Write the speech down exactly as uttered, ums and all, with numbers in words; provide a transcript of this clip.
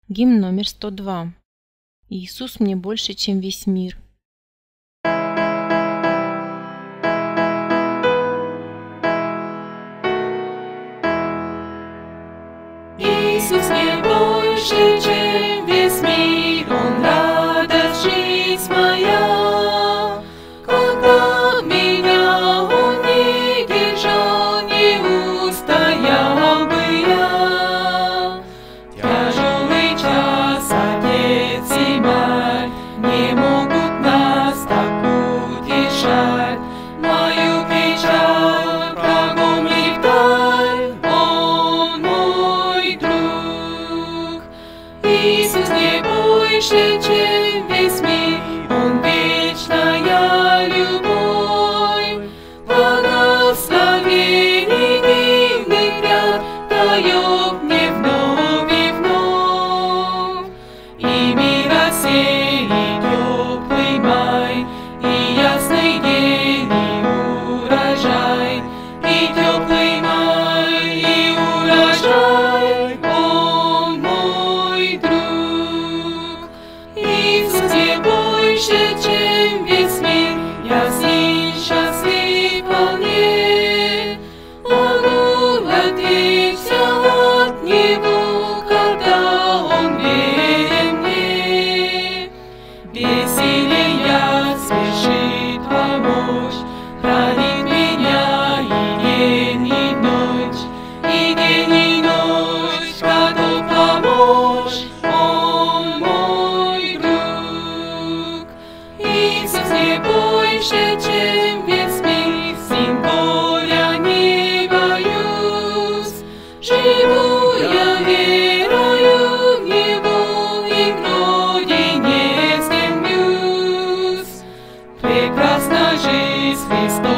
Гимн номер сто два. Иисус мне больше, чем весь мир. Иисус мне больше, чем весь мир, Он радость, жизнь моя. Когда меня Он не держал, не устоял бы я. Тяжелый час, Отец и Мать не могут нас так утешать. Мою печаль врагом не вдаль, Он мой друг. Иисус не больше, чем весь мир, Он вечная любовь. Благословений дивных ряд дает мне вновь и вновь. И мира сей, и теплый май, и ясный день, и урожай, и теплый май, и урожай, Он мой друг. Иисус не больше, чем весь мир, я с ним счастлив вполне. Могу отвлечься от Него, когда Он верен мне. Веселья спешит помочь, хранит меня и день, и ночь, и день, и ночь, готов помочь, Он мой друг. Иисус не больше, чем весь мир, с Ним горя не боюсь. Живу я верою в Него, и вроде не стремлюсь. Прекрасна жизнь Христова.